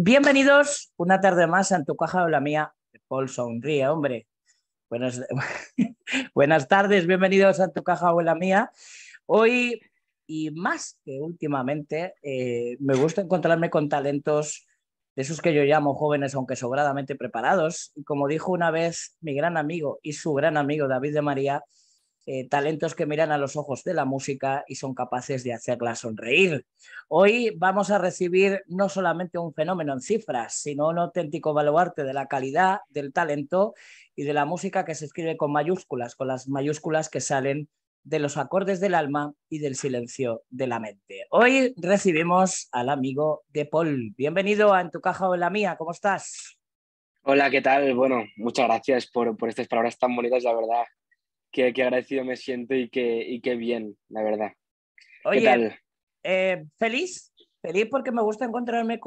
Bienvenidos una tarde más a En tu caja o la mía. Paul sonríe, hombre. Buenas, buenas tardes, bienvenidos a En tu caja o la mía. Hoy, y más que últimamente, me gusta encontrarme con talentos de esos que yo llamo jóvenes, aunque sobradamente preparados. Y como dijo una vez mi gran amigo y su gran amigo David de María, talentos que miran a los ojos de la música y son capaces de hacerla sonreír. Hoy vamos a recibir no solamente un fenómeno en cifras, sino un auténtico baluarte de la calidad, del talento y de la música que se escribe con mayúsculas, con las mayúsculas que salen de los acordes del alma y del silencio de la mente. Hoy recibimos al amigo de Paul. Bienvenido a En tu caja o en la mía, ¿cómo estás? Hola, ¿qué tal? Bueno, muchas gracias por estas palabras tan bonitas, la verdad. Qué agradecido me siento y qué bien, la verdad. ¿Qué Oye, tal? feliz, feliz porque me gusta encontrarme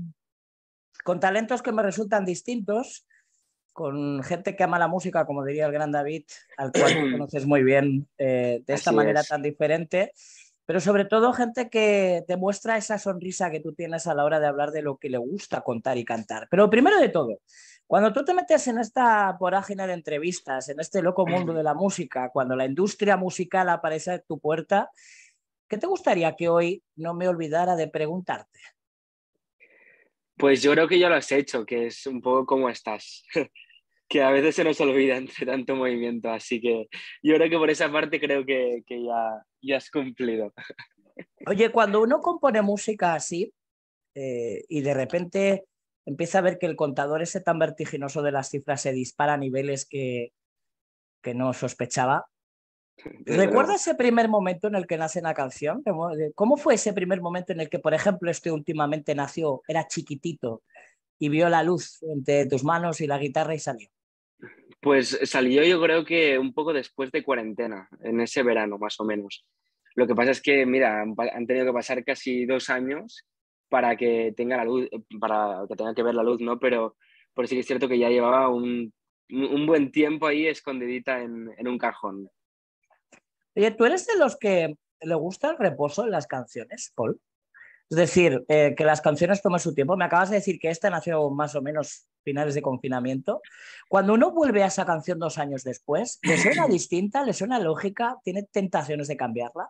con talentos que me resultan distintos, con gente que ama la música, como diría el gran David, al cual tú conoces muy bien, de esta Así manera es. tan diferente, pero sobre todo gente que te muestra esa sonrisa que tú tienes a la hora de hablar de lo que le gusta contar y cantar. Pero primero de todo, cuando tú te metes en esta vorágine de entrevistas, en este loco mundo de la música, cuando la industria musical aparece a tu puerta, ¿qué te gustaría que hoy no me olvidara de preguntarte? Pues yo creo que ya lo has hecho, que es un poco cómo estás, que a veces se nos olvida entre tanto movimiento, así que yo creo que por esa parte creo que ya has cumplido. Oye, cuando uno compone música así y de repente empieza a ver que el contador ese tan vertiginoso de las cifras se dispara a niveles que no sospechaba, Desde ¿recuerda luego. ese primer momento en el que nace una canción? ¿Cómo fue ese primer momento en el que, por ejemplo, este últimamente nació, era chiquitito y vio la luz entre tus manos y la guitarra y salió? Pues salió yo creo que un poco después de cuarentena, en ese verano más o menos. Lo que pasa es que, mira, han tenido que pasar casi 2 años para que tenga la luz, para que tenga que ver la luz, ¿no? Pero sí que es cierto que ya llevaba un buen tiempo ahí escondidita en un cajón. Oye, ¿tú eres de los que le gusta el reposo en las canciones, Paul? Es decir, que las canciones tomen su tiempo. Me acabas de decir que esta nació más o menos finales de confinamiento. Cuando uno vuelve a esa canción 2 años después, ¿le suena distinta? ¿Le suena lógica? ¿Tiene tentaciones de cambiarla?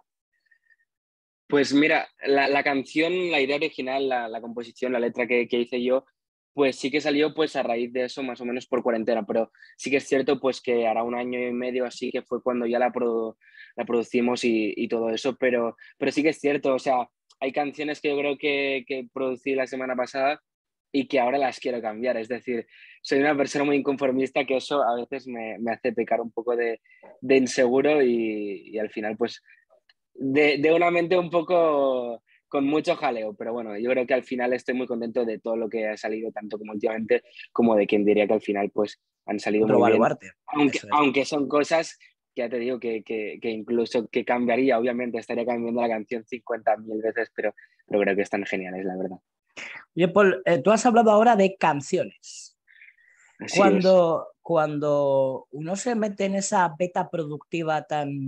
Pues mira, la canción, la idea original, la composición, la letra que hice yo, pues sí que salió pues a raíz de eso, más o menos por cuarentena, pero sí que es cierto pues que hará 1 año y medio así que fue cuando ya la producimos y todo eso, pero sí que es cierto, o sea, hay canciones que yo creo que producí la semana pasada y que ahora las quiero cambiar, es decir, soy una persona muy inconformista que eso a veces me hace pecar un poco de inseguro y al final pues de una mente un poco con mucho jaleo, pero bueno, yo creo que al final estoy muy contento de todo lo que ha salido, tanto como últimamente, como de quien diría que al final pues han salido Otro muy bien, baluarte. aunque, Eso es. aunque son cosas que ya te digo que incluso que cambiaría, obviamente estaría cambiando la canción 50.000 veces, pero creo que están geniales, la verdad. Oye, Paul, tú has hablado ahora de canciones. Así es. Cuando uno se mete en esa beta productiva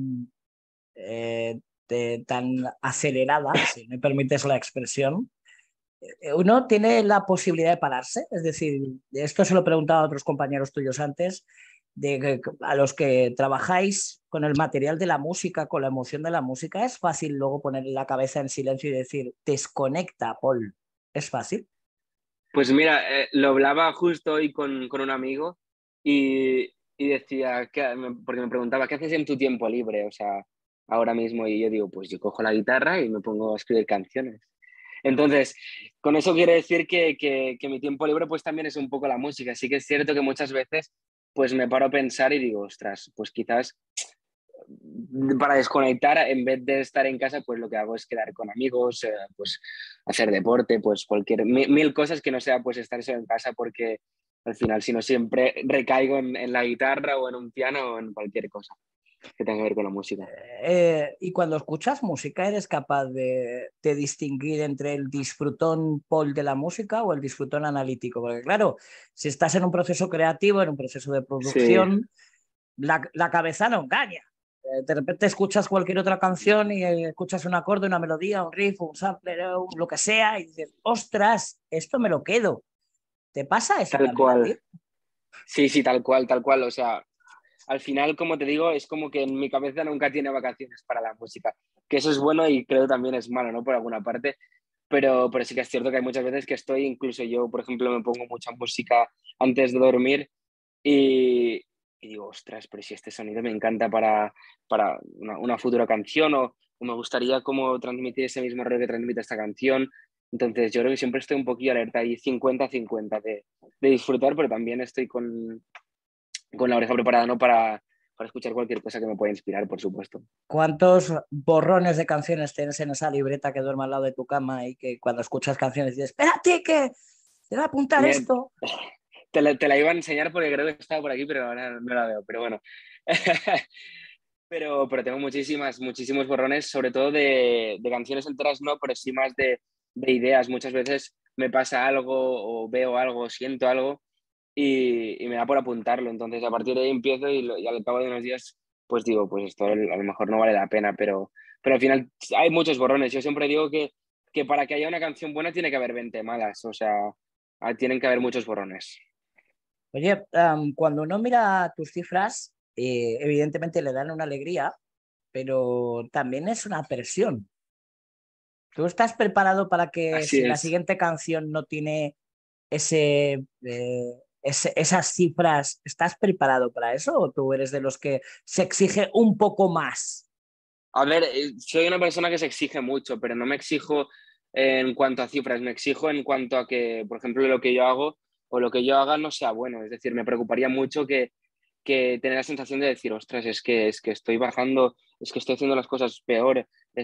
eh, tan acelerada, si me permites la expresión, uno tiene la posibilidad de pararse. Es decir, esto se lo he preguntado a otros compañeros tuyos antes, a los que trabajáis con el material de la música, con la emoción de la música, es fácil luego poner la cabeza en silencio y decir, desconecta, Paul. ¿Es fácil? Pues mira, lo hablaba justo hoy con un amigo y decía, porque me preguntaba, ¿qué haces en tu tiempo libre? O sea, ahora mismo, y yo digo, pues yo cojo la guitarra y me pongo a escribir canciones. Entonces, con eso quiere decir que mi tiempo libre pues también es un poco la música. Sí que es cierto que muchas veces pues me paro a pensar y digo, ostras, pues quizás para desconectar, en vez de estar en casa, pues lo que hago es quedar con amigos, pues hacer deporte, pues cualquier, mil cosas que no sea pues estar solo en casa porque al final, si no, siempre recaigo en la guitarra o en un piano o en cualquier cosa que tenga que ver con la música. Y cuando escuchas música, ¿eres capaz de distinguir entre el disfrutón Paul de la música o el disfrutón analítico? Porque claro, si estás en un proceso creativo, en un proceso de Sí, producción, la cabeza no engaña. De repente escuchas cualquier otra canción y escuchas un acorde, una melodía, un riff, un sampler, lo que sea, y dices, ostras, esto me lo quedo. ¿Te pasa eso Tal también a ti? cual. Sí, sí, tal cual, tal cual. O sea, al final, como te digo, es como que en mi cabeza nunca tiene vacaciones para la música. Que eso es bueno y creo también es malo, ¿no? Por alguna parte. Pero sí que es cierto que hay muchas veces que estoy, incluso yo, por ejemplo, me pongo mucha música antes de dormir y, y digo, ostras, pero si este sonido me encanta para una futura canción o me gustaría como transmitir ese mismo rollo que transmite esta canción. Entonces yo creo que siempre estoy un poquillo alerta y 50-50 de disfrutar, pero también estoy con la oreja preparada, ¿no? Para escuchar cualquier cosa que me pueda inspirar, por supuesto. ¿Cuántos borrones de canciones tienes en esa libreta que duerme al lado de tu cama y que cuando escuchas canciones dices, espérate, que te voy a apuntar Mira, esto? te la iba a enseñar porque creo que estaba por aquí, pero ahora no la veo. Pero bueno. Pero tengo muchísimos borrones, sobre todo de canciones enteras, no, pero sí más de ideas. Muchas veces me pasa algo o veo algo, siento algo y me da por apuntarlo. Entonces, a partir de ahí empiezo y al cabo de unos días, pues digo, pues esto a lo mejor no vale la pena, pero al final hay muchos borrones. Yo siempre digo que para que haya una canción buena tiene que haber 20 malas, o sea, tienen que haber muchos borrones. Oye, cuando uno mira tus cifras, evidentemente le dan una alegría, pero también es una presión. ¿Tú estás preparado para que Así si la es. siguiente canción no tiene esas cifras, estás preparado para eso o tú eres de los que se exige un poco más? A ver, soy una persona que se exige mucho, pero no me exijo en cuanto a cifras, me exijo en cuanto a que, por ejemplo, lo que yo hago o lo que yo haga no sea bueno. Es decir, me preocuparía mucho que tener la sensación de decir, ostras, es que estoy bajando, es que estoy haciendo las cosas peor,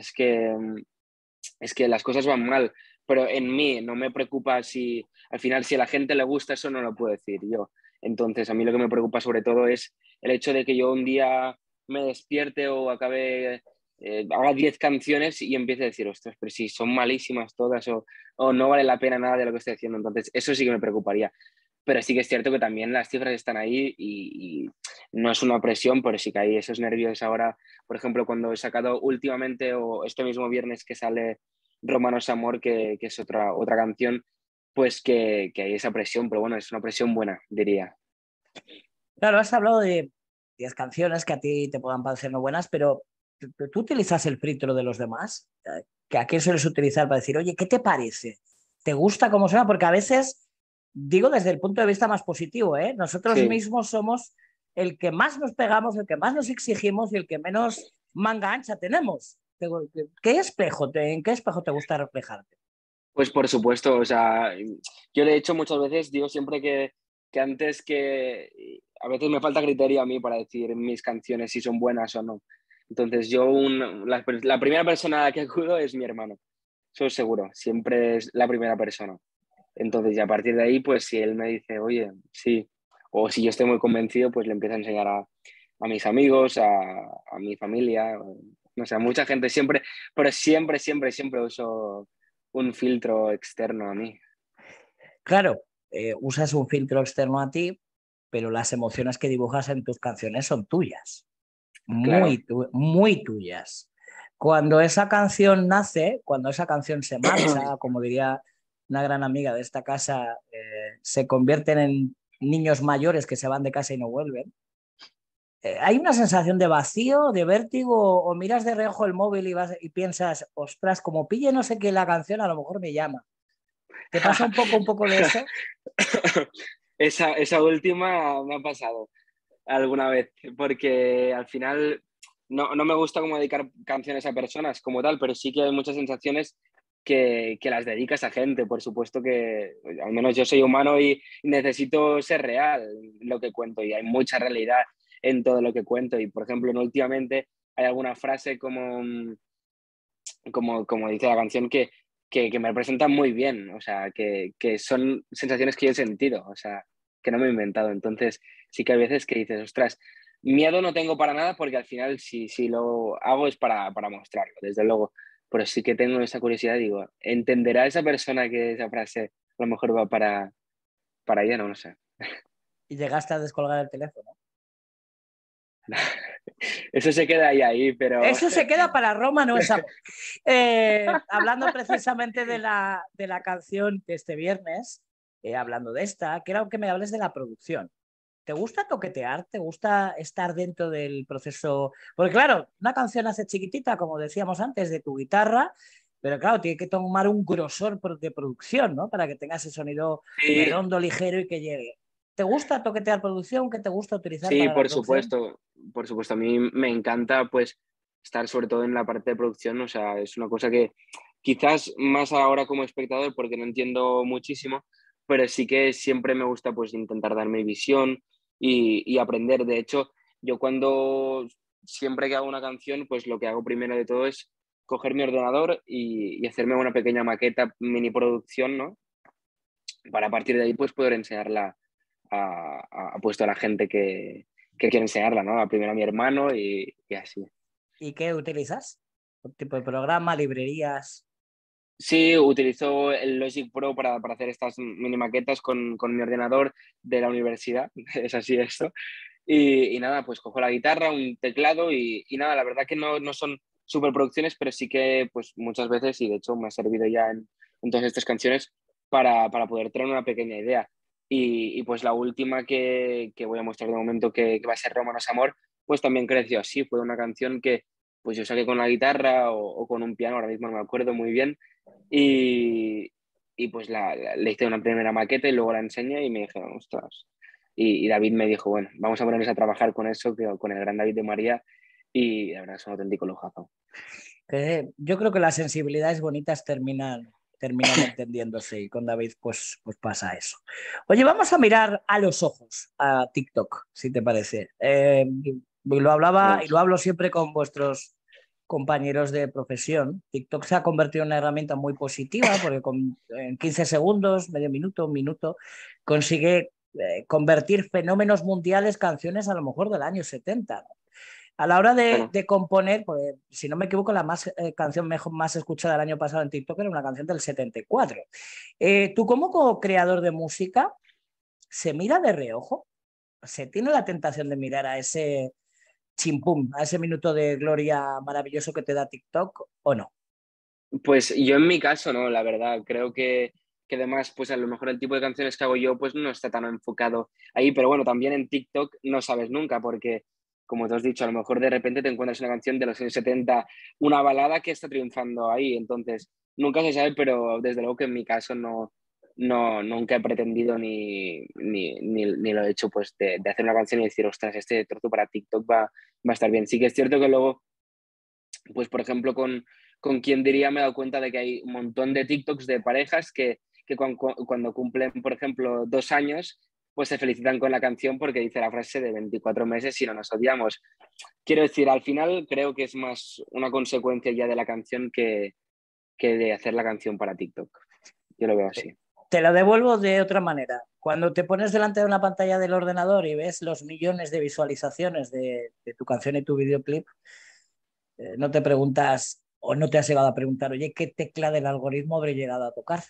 es que las cosas van mal, pero en mí no me preocupa si al final si a la gente le gusta eso no lo puedo decir yo. Entonces a mí lo que me preocupa sobre todo es el hecho de que yo un día me despierte o acabe, haga 10 canciones y empiece a decir, ostras, pero si son malísimas todas o no vale la pena nada de lo que estoy haciendo. Entonces eso sí que me preocuparía. Pero sí que es cierto que también las cifras están ahí y no es una presión, pero sí que hay esos nervios ahora. Por ejemplo, cuando he sacado últimamente o este mismo viernes que sale Romanos Amor, que es otra canción, pues que hay esa presión, pero bueno, es una presión buena, diría. Claro, has hablado de 10 canciones que a ti te puedan parecer no buenas, pero ¿tú utilizas el filtro de los demás? ¿Que a qué sueles utilizar para decir, oye, ¿qué te parece? ¿Te gusta cómo suena? Porque a veces, digo desde el punto de vista más positivo, ¿eh? Nosotros Sí, mismos somos el que más nos pegamos, el que más nos exigimos y el que menos manga ancha tenemos. ¿En qué espejo te gusta reflejarte? pues por supuesto, o sea, yo de hecho muchas veces digo siempre que antes que a veces me falta criterio a mí para decir mis canciones si son buenas o no. Entonces yo la primera persona a la que acudo es mi hermano, eso es seguro, siempre es la primera persona. Entonces, y a partir de ahí, pues si él me dice, oye, sí, o si yo estoy muy convencido, pues le empiezo a enseñar a mis amigos, a mi familia, no sé, a mucha gente siempre, pero siempre uso un filtro externo a mí. Claro, usas un filtro externo a ti, pero las emociones que dibujas en tus canciones son tuyas. Claro, Muy tuyas. Cuando esa canción nace, cuando esa canción se marcha, como diría una gran amiga de esta casa, se convierten en niños mayores que se van de casa y no vuelven. Hay una sensación de vacío, de vértigo, o miras de reojo el móvil y piensas, ostras, como pille no sé qué la canción, a lo mejor me llama. ¿Te pasa un poco de eso? esa última me ha pasado alguna vez, porque al final no me gusta como dedicar canciones a personas como tal, pero sí que hay muchas sensaciones que las dedicas a gente. Por supuesto que al menos yo soy humano y necesito ser real en lo que cuento y hay mucha realidad en todo lo que cuento. Y por ejemplo, últimamente hay alguna frase como dice la canción que me representan muy bien, o sea, que son sensaciones que yo he sentido, o sea, que no me he inventado. Entonces, sí que hay veces que dices, ostras, miedo no tengo para nada porque al final si lo hago es para mostrarlo, desde luego. Pero sí que tengo esa curiosidad, digo, ¿entenderá esa persona que esa frase a lo mejor va para ella? No, no sé. Y llegaste a descolgar el teléfono. Eso se queda ahí, pero... Eso se queda para Roma, no es amor. Hablando precisamente de la canción de este viernes, hablando de esta, quiero que me hables de la producción. ¿Te gusta toquetear? ¿Te gusta estar dentro del proceso? Porque claro, una canción hace chiquitita, como decíamos antes, de tu guitarra, pero claro, tiene que tomar un grosor de producción, ¿no? Para que tenga ese sonido Sí, redondo, ligero y que llegue. ¿Te gusta toquetear producción? ¿Qué te gusta utilizar sí, para la producción? por supuesto. A mí me encanta pues estar sobre todo en la parte de producción, o sea, es una cosa que quizás más ahora como espectador porque no entiendo muchísimo, pero sí que siempre me gusta pues intentar dar mi visión y aprender. De hecho, yo cuando siempre que hago una canción, pues lo que hago primero de todo es coger mi ordenador y hacerme una pequeña maqueta, mini producción, ¿no? Para a partir de ahí pues poder enseñarla puesto a la gente que quiere enseñarla, ¿no? Primero a mi hermano y así. ¿Y qué utilizas? ¿Qué tipo de programa, librerías? Sí, utilizo el Logic Pro para hacer estas mini maquetas con mi ordenador de la universidad, es así esto. Y nada, pues cojo la guitarra, un teclado y nada, la verdad que no son superproducciones, pero sí que pues muchas veces, y de hecho me ha servido ya en todas estas canciones para poder tener una pequeña idea. Pues la última que voy a mostrar de momento, que va a ser Romanos Amor, pues también creció así. Fue una canción que pues yo saqué con la guitarra o con un piano, ahora mismo no me acuerdo muy bien, y, pues le hice una primera maqueta y luego la enseñé y me dijeron, ostras. Y David me dijo, bueno, vamos a ponernos a trabajar con eso, con el gran David de María, y la verdad es un auténtico lujazo. Yo creo que las sensibilidades bonitas terminan entendiéndose y con David pues pasa eso. Oye, vamos a mirar a los ojos a TikTok, si te parece. Y lo hablaba y lo Vamos. hablo siempre con vuestros compañeros de profesión. TikTok se ha convertido en una herramienta muy positiva porque en 15 segundos, medio minuto, un minuto, consigue convertir fenómenos mundiales, canciones a lo mejor del año 70. A la hora Claro. de componer, pues, si no me equivoco, la canción más escuchada el año pasado en TikTok era una canción del 74. ¿Tú como creador de música, se mira de reojo? ¿Se tiene la tentación de mirar a ese chimpum, a ese minuto de gloria maravilloso que te da TikTok o no? Pues yo en mi caso no, la verdad, creo que además, pues a lo mejor el tipo de canciones que hago yo, pues no está tan enfocado ahí, pero bueno, también en TikTok no sabes nunca, porque como te has dicho, a lo mejor de repente te encuentras una canción de los años 70, una balada que está triunfando ahí, entonces nunca se sabe, pero desde luego que en mi caso nunca he pretendido ni lo he hecho, pues de hacer una canción y decir, ostras, este trozo para TikTok va a estar bien. Sí que es cierto que luego pues por ejemplo, con quien diría me he dado cuenta de que hay un montón de TikToks de parejas que cuando cumplen, por ejemplo, 2 años, pues se felicitan con la canción porque dice la frase de 24 meses y no nos odiamos. Quiero decir, al final creo que es más una consecuencia ya de la canción que de hacer la canción para TikTok. Yo lo veo así. Te lo devuelvo de otra manera. Cuando te pones delante de una pantalla del ordenador y ves los millones de visualizaciones de tu canción y tu videoclip, no te preguntas o no te has llegado a preguntar, oye, ¿qué tecla del algoritmo habré llegado a tocar?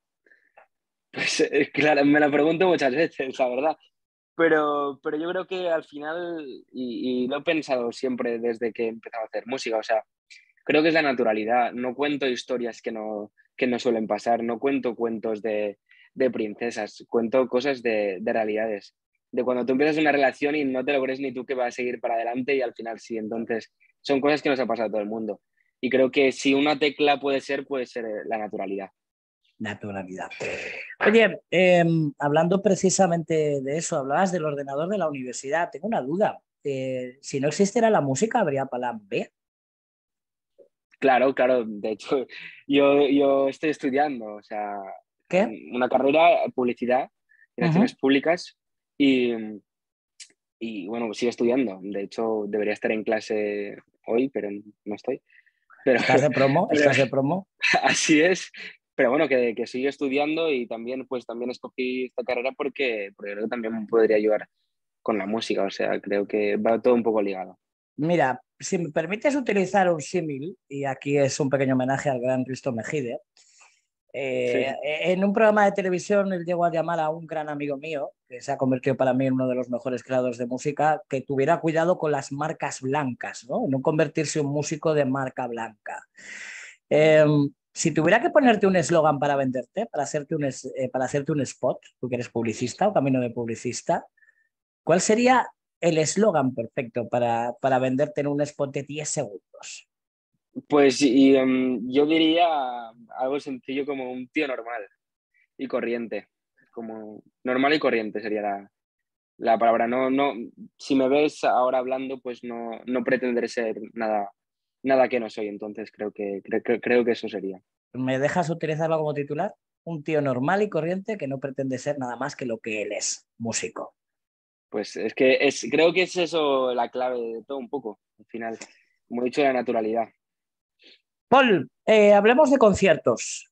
Pues claro, me lo pregunto muchas veces, la verdad. Pero yo creo que al final, y lo he pensado siempre desde que he empezado a hacer música, o sea, creo que es la naturalidad. No cuento historias que no suelen pasar, no cuento cuentos de princesas, cuento cosas de realidades. De cuando tú empiezas una relación y no te lo crees ni tú que va a seguir para adelante y al final sí. Entonces, son cosas que nos ha pasado a todo el mundo. Y creo que si una tecla puede ser la naturalidad. Naturalidad. Oye, hablando precisamente de eso, hablabas del ordenador de la universidad. Tengo una duda. Si no existiera la música, ¿habría plan B? Claro, claro. De hecho, yo estoy estudiando, o sea, ¿Qué? una carrera, publicidad, relaciones Ujú. públicas, y, bueno, sigo estudiando. De hecho, debería estar en clase hoy, pero no estoy. Pero, ¿Estás de promo? pero ¿Estás de promo? así es. Pero bueno, que sigo estudiando y también, pues también escogí esta carrera porque creo que también me podría ayudar con la música. O sea, creo que va todo un poco ligado. Mira, si me permites utilizar un símil, y aquí es un pequeño homenaje al gran Risto Mejide, Sí. En un programa de televisión él llegó a llamar a un gran amigo mío, que se ha convertido para mí en uno de los mejores creadores de música, que tuviera cuidado con las marcas blancas, ¿no? No convertirse en un músico de marca blanca. Eh, si tuviera que ponerte un eslogan para venderte, para hacerte un spot, tú que eres publicista o camino de publicista, ¿cuál sería el eslogan perfecto para venderte en un spot de 10 segundos? Pues yo diría algo sencillo como un tío normal y corriente. Como normal y corriente sería la palabra. No, no, si me ves ahora hablando, pues no pretenderé ser nada que no soy. Entonces creo que eso sería. ¿Me dejas utilizarlo como titular? Un tío normal y corriente que no pretende ser nada más que lo que él es, músico. Pues es que creo que es eso la clave de todo un poco, al final. Como he dicho, la naturalidad. Paul, hablemos de conciertos.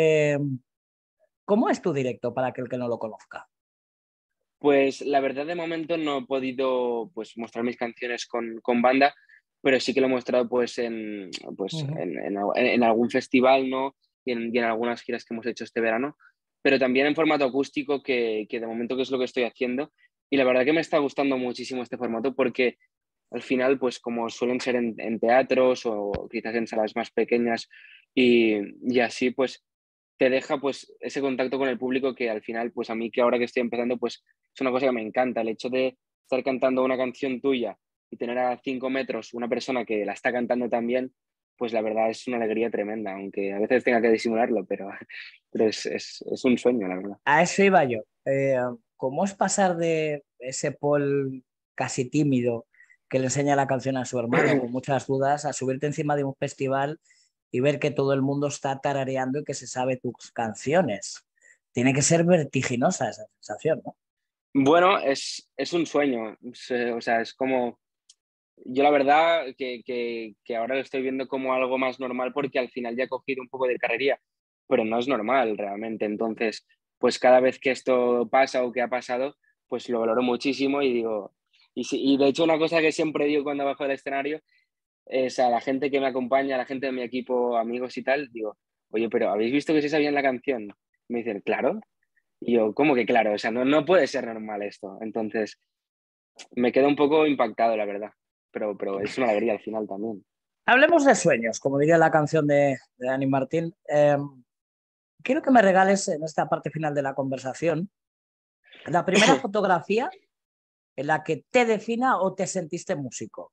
¿Cómo es tu directo para aquel que no lo conozca? Pues la verdad de momento no he podido pues, mostrar mis canciones con banda, pero sí que lo he mostrado pues, Uh pues, -huh. en algún festival, ¿no? Y en algunas giras que hemos hecho este verano, pero también en formato acústico, que de momento que es lo que estoy haciendo. Y la verdad que me está gustando muchísimo este formato porque al final, pues como suelen ser en teatros o quizás en salas más pequeñas y así, pues te deja pues ese contacto con el público que al final, pues a mí que ahora que estoy empezando, pues es una cosa que me encanta, el hecho de estar cantando una canción tuya y tener a 5 metros una persona que la está cantando también, pues la verdad es una alegría tremenda, aunque a veces tenga que disimularlo, pero es un sueño, la verdad. A eso iba yo. ¿Cómo es pasar de ese Paul casi tímido que le enseña la canción a su hermano con muchas dudas a subirte encima de un festival y ver que todo el mundo está tarareando y que se sabe tus canciones? Tiene que ser vertiginosa esa sensación, ¿no? Bueno, es un sueño, o sea, es como, yo la verdad que ahora lo estoy viendo como algo más normal porque al final ya he cogido un poco de carrería, pero no es normal realmente. Entonces, pues cada vez que esto pasa o que ha pasado, pues lo valoro muchísimo y digo, y de hecho una cosa que siempre digo cuando bajo del escenario es a la gente que me acompaña, a la gente de mi equipo, amigos y tal, digo, oye, pero ¿habéis visto que se sabía en la canción? Me dicen, claro. Y yo, ¿cómo que claro? O sea, no puede ser normal esto. Entonces, me quedo un poco impactado, la verdad. Pero es una alegría al final también. Hablemos de sueños, como diría la canción de Dani Martín. Quiero que me regales en esta parte final de la conversación la primera fotografía en la que te defina o te sentiste músico.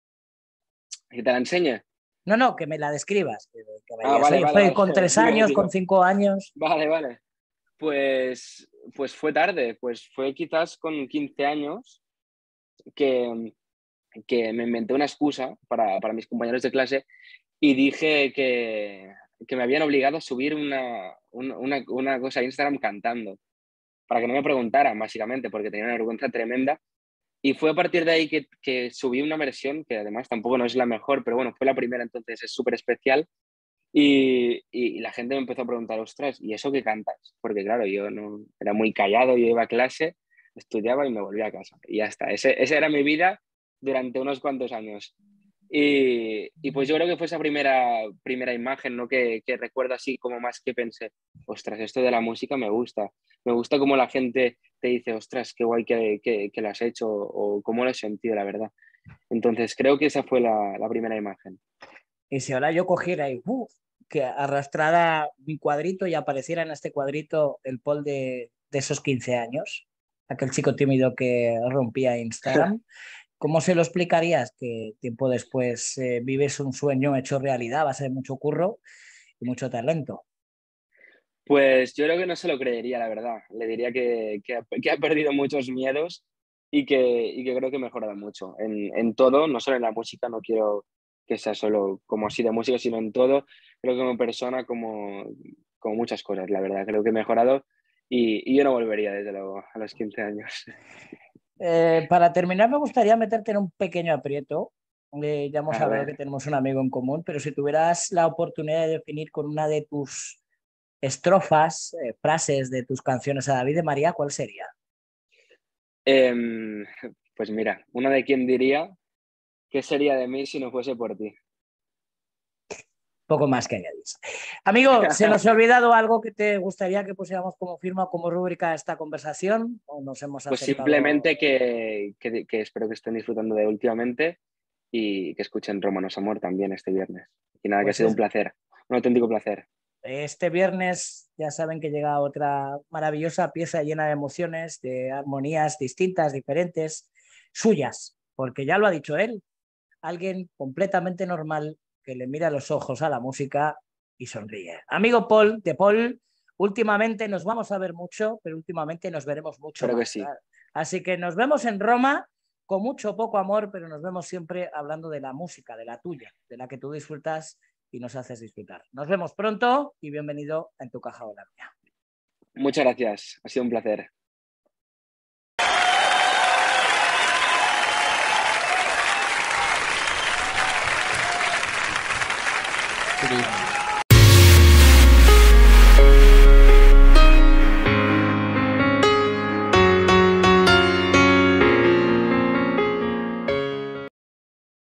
¿Que te la enseñe? No, no, que me la describas, que me Ah, digas, vale, oye, vale, fue vale. con 3 años, con Digo, 5 años. vale, vale. Pues fue tarde, pues fue quizás con 15 años que, que me inventé una excusa para mis compañeros de clase y dije que me habían obligado a subir una cosa a Instagram cantando, para que no me preguntaran, básicamente, porque tenía una vergüenza tremenda. Y fue a partir de ahí que subí una versión, que además tampoco no es la mejor, pero bueno, fue la primera, entonces es súper especial. Y la gente me empezó a preguntar, ostras, ¿y eso qué cantas? Porque claro, yo no era muy callado, yo iba a clase, estudiaba y me volvía a casa. Y ya está, esa era mi vida durante unos cuantos años. Y pues yo creo que fue esa primera imagen, ¿no? Que recuerdo así como más que pensé, ostras, esto de la música me gusta como la gente te dice, ostras, qué guay que lo has hecho o cómo lo he sentido, la verdad. Entonces creo que esa fue la primera imagen. Y si ahora yo cogiera y que arrastrara mi cuadrito y apareciera en este cuadrito el Paul de esos 15 años, aquel chico tímido que rompía Instagram, ¿cómo se lo explicarías que tiempo después vives un sueño hecho realidad a base de mucho curro y mucho talento? Pues yo creo que no se lo creería, la verdad. Le diría que ha perdido muchos miedos y que creo que ha mejorado mucho en todo, no solo en la música, no quiero que sea solo como así de música, sino en todo. Creo que como persona, como muchas cosas, la verdad. Creo que he mejorado y yo no volvería desde luego a los 15 años. Para terminar, me gustaría meterte en un pequeño aprieto. Ya hemos A hablado que ver, tenemos un amigo en común, pero si tuvieras la oportunidad de definir con una de tus estrofas, frases de tus canciones a David de María, ¿cuál sería? em, pues mira, una de quién diría, ¿qué sería de mí si no fuese por ti? Poco más que añadir. Amigo, ¿se nos ha olvidado algo que te gustaría que pusiéramos como firma o como rúbrica a esta conversación? ¿O nos hemos Pues acercado? simplemente que espero que estén disfrutando de últimamente y que escuchen Romanos Amor también este viernes. Y nada, que ha Pues sido un placer, un auténtico placer. este viernes ya saben que llega otra maravillosa pieza llena de emociones, de armonías distintas, diferentes, suyas, porque ya lo ha dicho él, alguien completamente normal que le mira a los ojos a la música y sonríe. Amigo Paul, de Paul, últimamente nos vamos a ver mucho, pero últimamente nos veremos mucho Espero que más. sí. Así que nos vemos en Roma con mucho poco amor, pero nos vemos siempre hablando de la música, de la tuya, de la que tú disfrutas y nos haces disfrutar. Nos vemos pronto y bienvenido a En tu caja o la mía. Muchas gracias, ha sido un placer. Good evening.